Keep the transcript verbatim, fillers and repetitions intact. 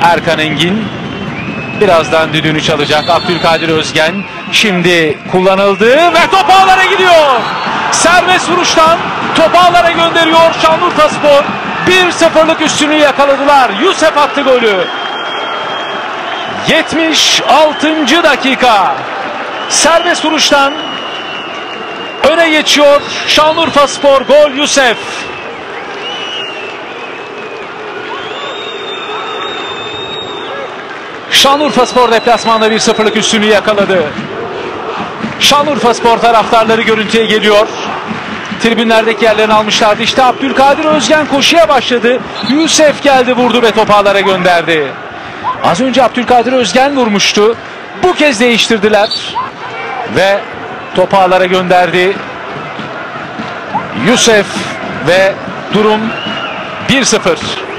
Erkan Engin. Birazdan düdüğünü çalacak Abdülkadir Özgen. Şimdi kullanıldı ve top ağlara gidiyor. Serbest vuruştan top ağlara gönderiyor Şanlıurfaspor. bir sıfırlık üstünlüğü yakaladılar. Yusuf attı golü. yetmiş altıncı dakika. Serbest vuruştan öne geçiyor Şanlıurfaspor. Gol Yusuf. Şanlıurfaspor deplasmanda bir sıfırlık üstünlüğü yakaladı. Şanlıurfaspor taraftarları görüntüye geliyor. Tribünlerdeki yerlerini almışlardı. İşte Abdülkadir Özgen koşuya başladı. Yusuf geldi, vurdu ve top ağlara gönderdi. Az önce Abdülkadir Özgen vurmuştu. Bu kez değiştirdiler. Ve top ağlara gönderdi. Yusuf ve durum bir sıfır.